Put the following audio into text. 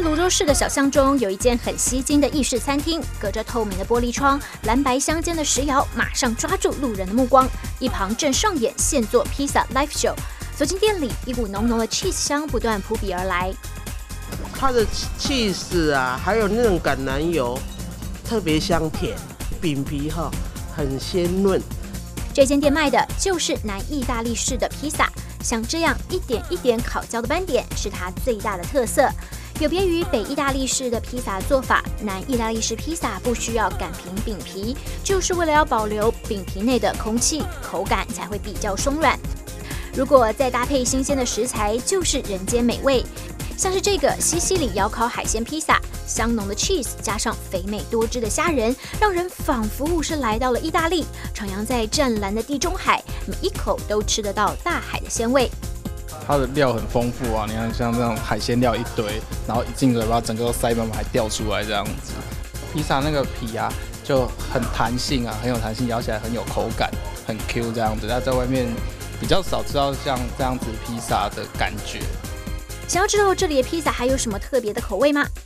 泸州市的小巷中，有一间很吸睛的意式餐厅，隔着透明的玻璃窗，蓝白相间的石窑马上抓住路人的目光，一旁正上演现做披萨 live show。走进店里，一股浓浓的 cheese 香不断扑鼻而来。 它的 cheese 啊，还有那种橄榄油，特别香甜，饼皮很鲜润。 这间店卖的就是南意大利式的披萨，像这样一点一点烤焦的斑点是它最大的特色。有别于北意大利式的披萨做法，南意大利式披萨不需要擀平饼皮，就是为了要保留饼皮内的空气，口感才会比较松软。如果再搭配新鲜的食材，就是人间美味。像是这个西西里窑烤海鲜披萨，香浓的 cheese 加上肥美多汁的虾仁，让人仿佛是来到了意大利，徜徉在湛蓝的地中海，每一口都吃得到大海的鲜味。 它的料很丰富啊，你看像这样海鲜料一堆，然后一进嘴巴整个都塞满，还掉出来这样子。披萨那个皮啊就很弹性啊，很有弹性，咬起来很有口感，很 Q 这样子。那在外面比较少吃到像这样子披萨的感觉。 想要知道这里的披萨还有什么特别的口味吗？